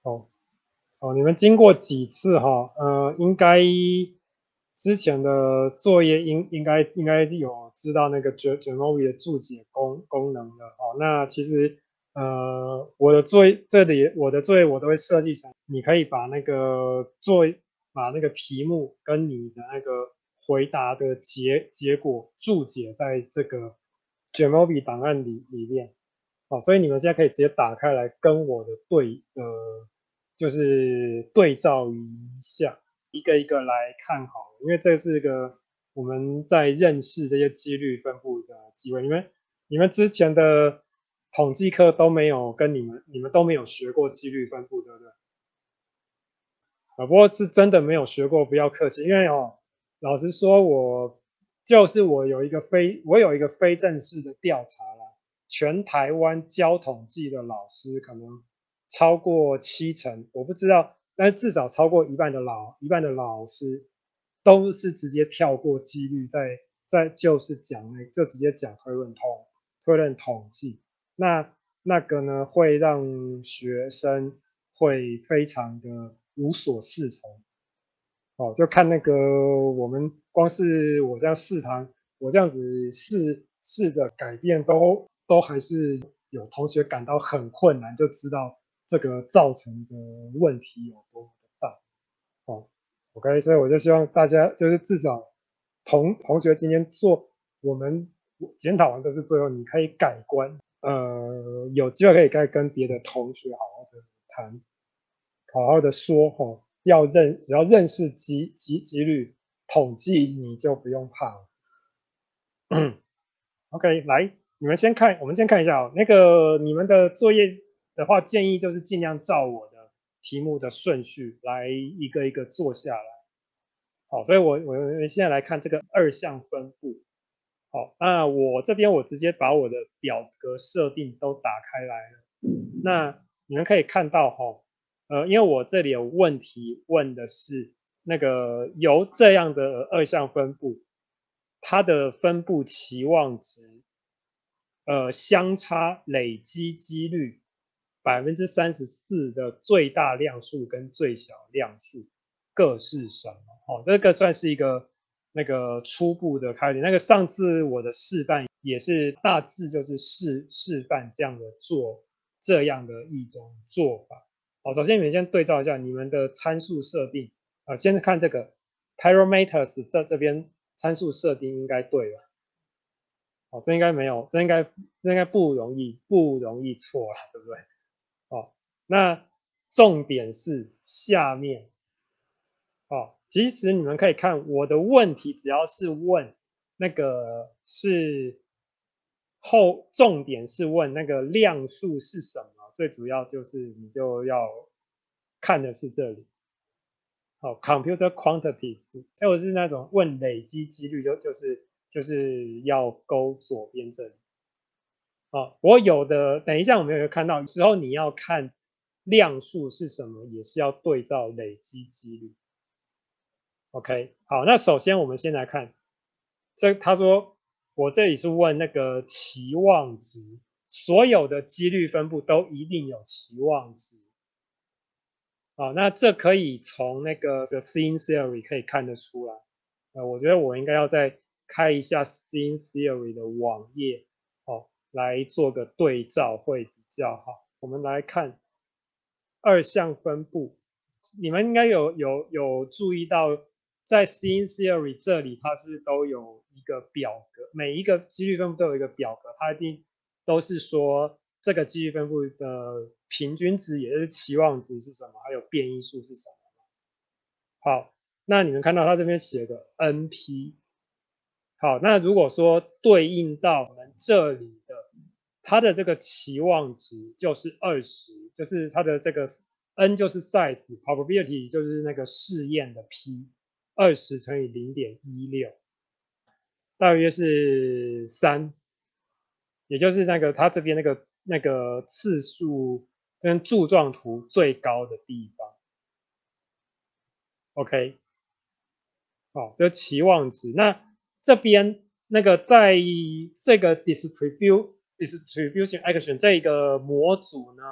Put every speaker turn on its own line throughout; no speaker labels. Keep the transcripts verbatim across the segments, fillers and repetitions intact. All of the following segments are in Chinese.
哦哦，你们经过几次哈？呃，应该之前的作业应应该应该有知道那个 Jamovi 的注解功功能的哦。那其实呃，我的作业这里我的作业我都会设计成，你可以把那个作把那个题目跟你的那个回答的结结果注解在这个 Jamovi 档案里里面。哦，所以你们现在可以直接打开来跟我的对呃，就是对照一下，一个一个来看好了，因为这是个我们在认识这些几率分布的机会。你们你们之前的统计课都没有跟你们你们都没有学过几率分布，对不对？啊，不过是真的没有学过，不要客气，因为哦，老实说，我就是我有一个非我有一个非正式的调查啦，全台湾教统计的老师可能超过七成，我不知道，但是至少超过一半的老一半的老师都是直接跳过几率，在在就是讲那就直接讲推论统推论统计，那那个呢会让学生会非常的无所适从。哦，就看那个我们光是我这样试堂，我这样子试试着改变都都还是有同学感到很困难，就知道这个造成的问题有多么的大。哦，OK，所以我就希望大家就是至少同同学今天做我们检讨完都是最后你可以改观，呃，有机会可以再跟别的同学好好的谈，好好的说吼，要认只要认识几几几率统计，你就不用怕了。OK，来，你们先看，我们先看一下哦，那个你们的作业的话，建议就是尽量照我的题目的顺序来一个一个做下来。好，所以我我们现在来看这个二项分布。好，那我这边我直接把我的表格设定都打开来了。那你们可以看到哈，呃，因为我这里有问题问的是那个由这样的二项分布，它的分布期望值，呃，相差累积几率百分之三十四的最大量数跟最小量数各是什么？哦，这个算是一个那个初步的开点。那个上次我的示范也是大致就是示示范这样的做这样的一种做法。好，首先你们先对照一下你们的参数设定啊、呃，先看这个 parameters 这这边参数设定应该对了。哦，这应该没有，这应该这应该不容易不容易错了，对不对？哦，那重点是下面哦，其实你们可以看我的问题，只要是问那个是后，重点是问那个量数是什么，最主要就是你就要看的是这里。好、哦、，computer quantities 就是那种问累积几率，就就是就是要勾左边这里。哦，我有的，等一下我们有没有看到，有时候你要看量数是什么，也是要对照累积几率。OK，好，那首先我们先来看，这他说我这里是问那个期望值，所有的几率分布都一定有期望值。好，那这可以从那个 Scene Theory 可以看得出来。呃，我觉得我应该要再开一下 Scene Theory 的网页，哦，来做个对照会比较好。我们来看二项分布，你们应该有有有注意到，在 Scene Theory 这里它是都有一个表格，每一个几率分布都有一个表格，它一定都是说这个几率分布的平均值，也就是期望值是什么，还有变异数是什么。好，那你们看到它这边写的 N P， 好，那如果说对应到我们这里的它的这个期望值就是二十，就是它的这个 n 就是 size probability 就是那个试验的 p， 二十乘以零点一六，大约是三，也就是那个它这边那个那个次数跟柱状图最高的地方。OK， 好，这期望值。那这边那个在这个 distribute distribution action 这个模组呢，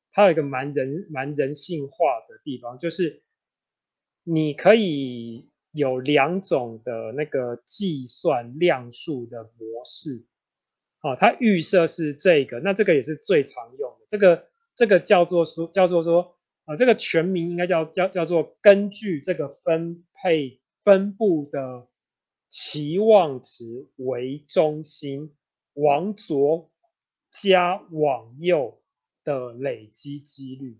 它有一个蛮人蛮人性化的地方，就是你可以有两种的那个计算量数的模式。哦，它预设是这个，那这个也是最常用的。这个这个叫做说叫做说啊、呃，这个全名应该叫叫叫做根据这个分配分布的期望值为中心，往左加往右的累积几率。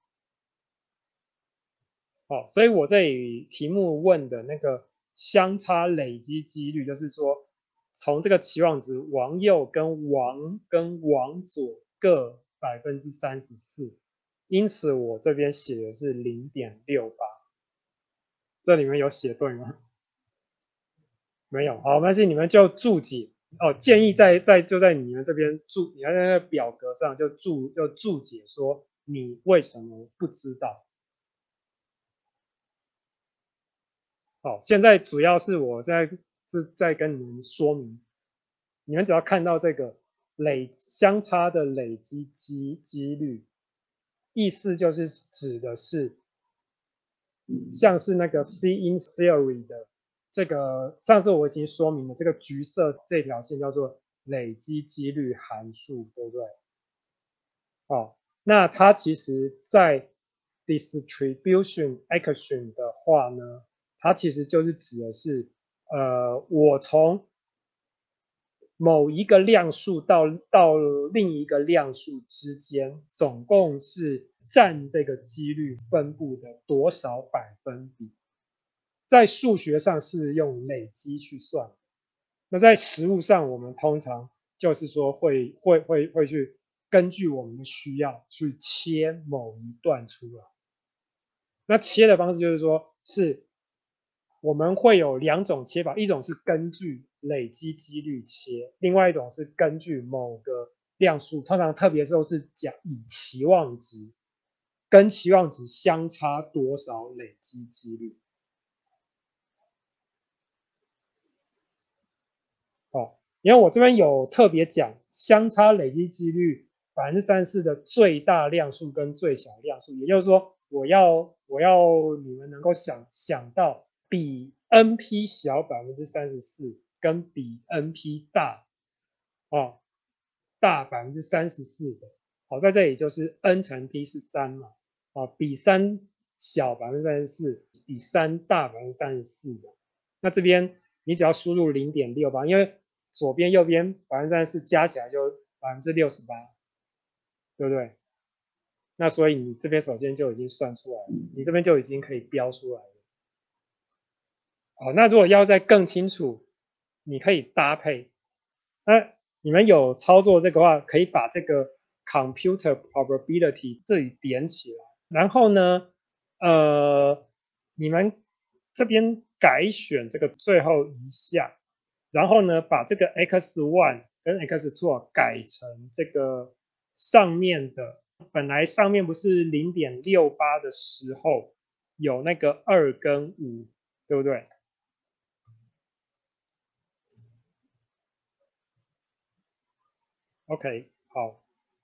哦，所以我这里题目问的那个相差累积几率，就是说从这个期望值往右跟往跟往左各百分之三十四，因此我这边写的是零点六八，这里面有写对吗？没有，好，没关系，你们就注解哦。建议在在就在你们这边注，你要在那个表格上就注就注解说你为什么不知道。好，现在主要是我在是在跟你们说明，你们只要看到这个累相差的累积几几率，意思就是指的是像是那个 C in theory 的这个，上次我已经说明了，这个橘色这条线叫做累积几率函数，对不对？哦，那它其实在 distribution action 的话呢，它其实就是指的是，呃，我从某一个量数到到另一个量数之间，总共是占这个几率分布的多少百分比，在数学上是用累积去算，那在实物上我们通常就是说会会会会去根据我们的需要去切某一段出来。那切的方式就是说，是我们会有两种切法，一种是根据累积几率切，另外一种是根据某个量数，通常特别都是讲以期望值跟期望值相差多少累积几率。哦，因为我这边有特别讲相差累积几率百分之三十四的最大量数跟最小量数，也就是说，我要我要你们能够想想到比 N P 小百分之三十四跟比 N P 大哦大百分之三十四的，好，在这里就是 N 乘 P 是三嘛，啊，比三小百分之三十四，比三大百分之三十四的，那这边你只要输入零点六八，因为左边右边百分之三十四加起来就百分之六十八，对不对？那所以你这边首先就已经算出来了，你这边就已经可以标出来了。好，那如果要再更清楚，你可以搭配。那你们有操作这个话，可以把这个 computer probability 这里点起来，然后呢，呃，你们这边改选这个最后一项，然后呢，把这个 x one 跟 x two 改成这个上面的，本来上面不是零点六八的时候有那个二跟五，对不对？OK，好，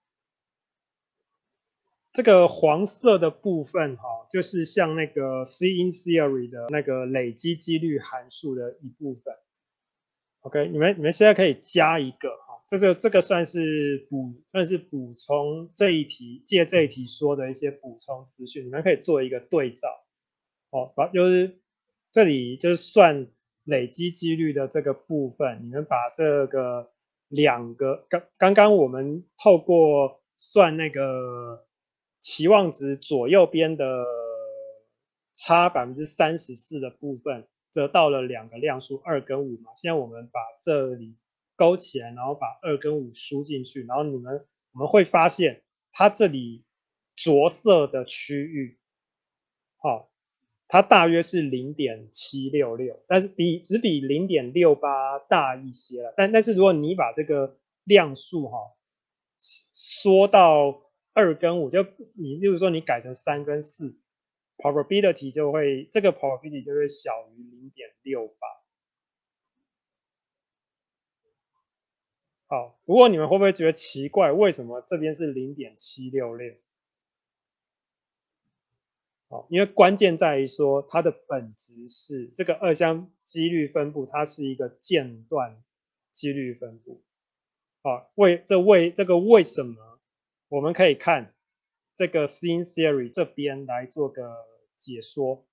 这个黄色的部分哈、哦，就是像那个 C in theory 的那个累积几率函数的一部分。OK，你们你们现在可以加一个哈、哦，这个这个算是补算是补充这一题借这一题说的一些补充资讯，你们可以做一个对照。哦，把就是这里就是算累积几率的这个部分，你们把这个两个刚刚刚我们透过算那个期望值左右边的差百分之三十四的部分，得到了两个量数二跟五嘛。现在我们把这里勾起来，然后把二跟五输进去，然后你们我们会发现它这里着色的区域，好、哦，它大约是零点七六六，但是比只比零点六八大一些了。但但是如果你把这个量数哈、哦、缩到二跟五，就你例如说你改成三跟四，probability 就会这个 probability 就会小于零点六八。好，不过你们会不会觉得奇怪，为什么这边是零点七六六？ 好，因为关键在于说它的本质是这个二项几率分布，它是一个间断几率分布。好，为这为这个为什么，我们可以看这个 Scene Theory 这边来做个解说。